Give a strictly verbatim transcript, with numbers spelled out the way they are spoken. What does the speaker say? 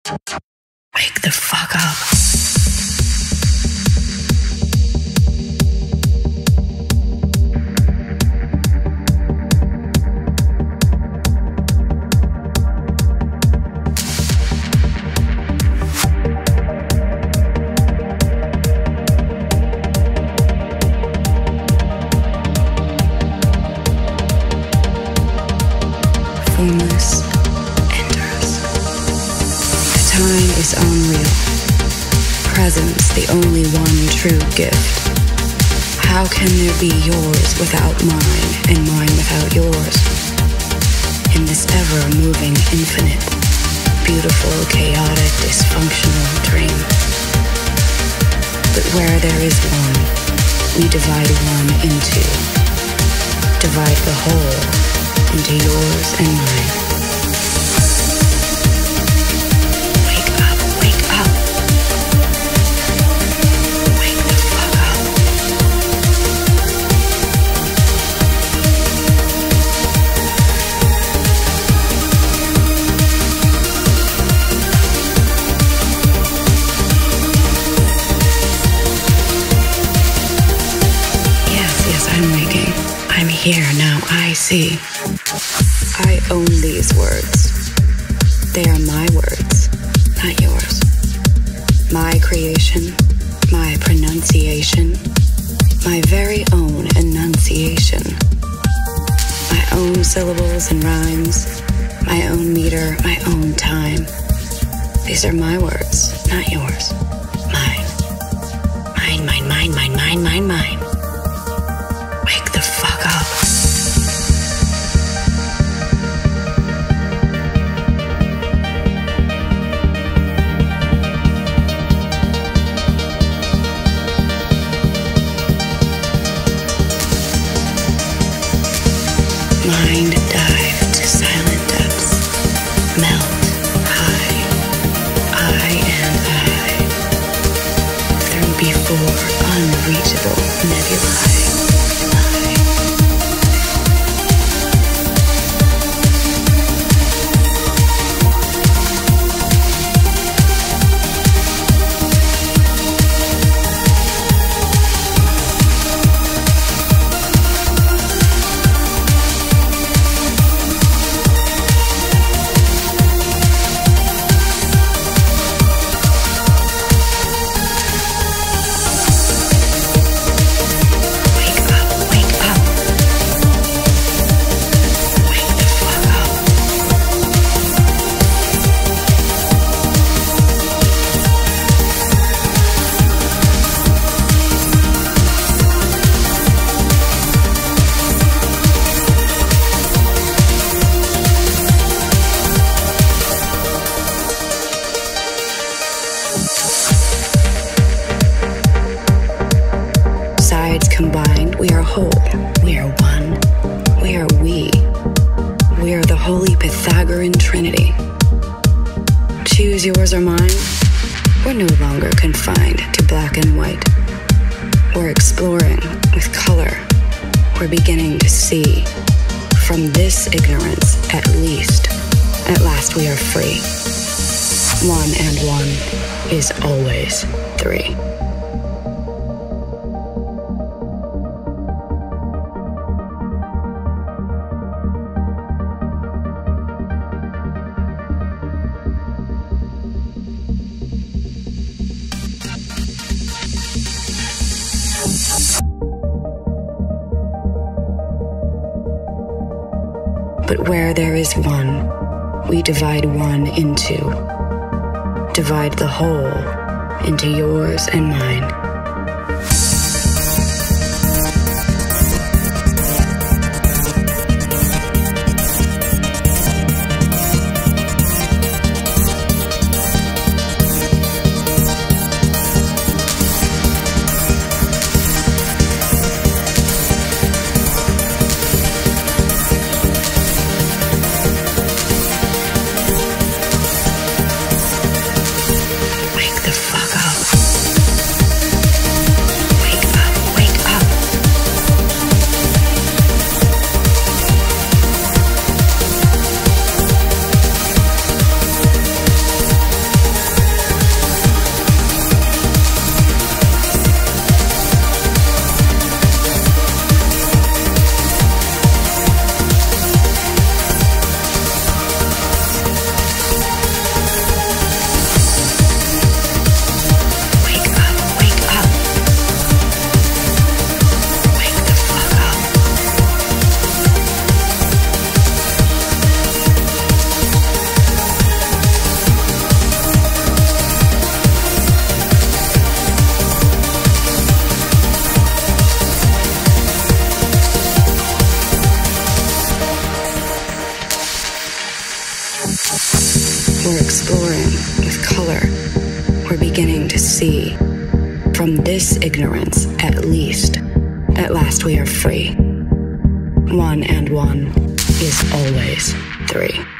Wake the fuck up. Formless, endless. The time is unreal. Presence, the only one true gift. How can there be yours without mine, and mine without yours? In this ever-moving infinite, beautiful, chaotic, dysfunctional dream. But where there is one, we divide one into. Divide the whole into yours and mine. Wake up, wake up. Wake the fuck up. Yes, yes, I'm waking. I'm here now, I see. I own these words. They are my words, not yours. My creation, my pronunciation, my very own enunciation. My own syllables and rhymes, my own meter, my own time. These are my words, not yours. Mine. Mine, mine, mine, mine, mine, mine, mine. Wake the fuck up. Mind dive to silent depths, melt high, I and I, through before unreachable nebulae. Combined, we are whole, we are one, we are we. We are the holy Pythagorean trinity. Choose yours or mine. We're no longer confined to black and white. We're exploring with color. We're beginning to see. From this ignorance, at least, at last we are free. One and one is always three. But where there is one, we divide one into. Divide the whole into yours and mine. Wake the fuck up. We're exploring with color. We're beginning to see. From this ignorance, at least, at last we are free. One and one is always three.